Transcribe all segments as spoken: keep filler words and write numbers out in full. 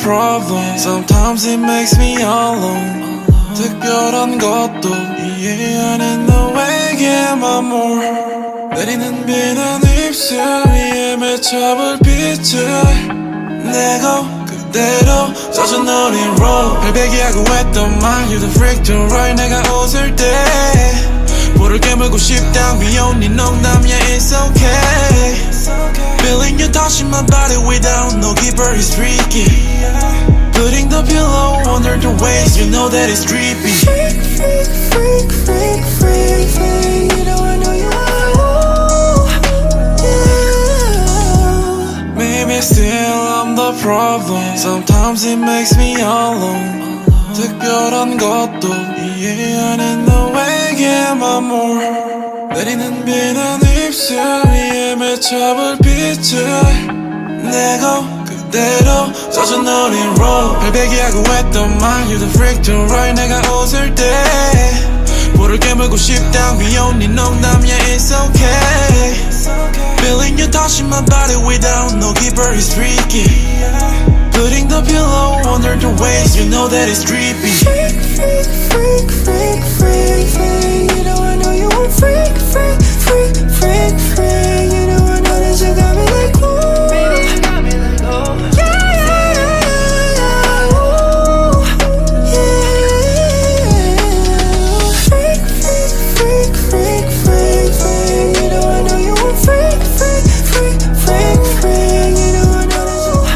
problem. Sometimes it makes me alone. 특별한 것도 이해 안 해 너에게만 more. 내리는 비는 입술 위에 맺혀볼 빛을 내고 그대로 젖은 어린 road. 발베개하고 했던 말 You the freak to right. 내가 웃을 때 볼을 깨물고 싶다. We only 농담이야 it's okay. Feeling you touching my body without no keeper is tricky. Putting the pillow under the waist, you know that it's creepy. Freak, freak, freak, freak, freak, freak. You know I know you are. Yeah. Maybe still I'm the problem. Sometimes it makes me alone. 특별한 것도 이해 안 해 너에게만 more. 내리는 비는 입술 위에 맺혀볼 빛을 내고 그대로 젖은 어린 road. 발베개하고 했던 말 You the freak to right. 내가 웃을 때 볼을 깨물고 싶다. We only 농담이야 it's okay. Feeling you touching my body without no keeper is tricky. Putting the pillow under the waist, you know that it's creepy. Freak, freak, freak, freak, freak, freak. You know I know you want freak, freak, freak, freak, freak. You know I know that you got me like ooh. Baby, you got me like oh. Yeah, yeah, yeah, yeah, ooh. Yeah. Freak, freak, freak, freak, freak, freak. You know I know you want freak, freak, freak, freak, freak. You know I know that you.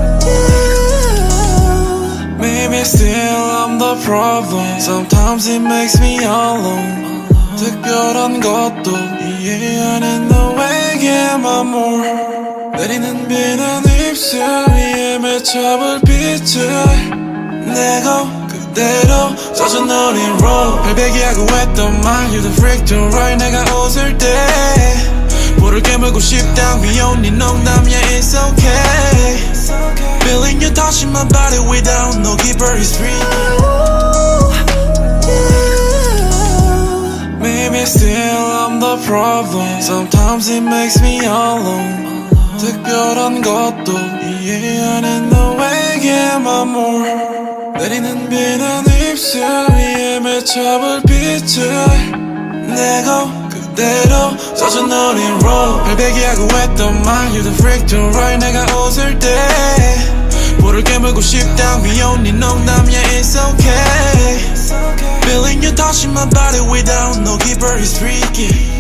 Yeah. Maybe still I'm the problem. Sometimes it makes me alone. 특별한 것도 이해 안 해 너에게만 more. 내리는 비는 입술 위에 맺혀볼 빛을 내고 그대로 젖은 어린 road. 발베개하고 했던 말 You the freak to right. 내가 웃을 때 볼을 깨물고 싶다. We only 농담이야 it's okay. Feeling you touching my body without no keeper is free. Maybe still I'm the problem. Sometimes it makes me alone. 특별한 것도 이해 안 해 너에게만 more. 내리는 비는 입술 위에 맺혀볼 빛을 내고 그대로 젖은 어린 road. 발베개하고 했던 말 You the freak to right. 내가 웃을 때 볼을 깨물고 싶다. We only 농담이야 it's okay. Feeling you touching my body without no keeper is tricky.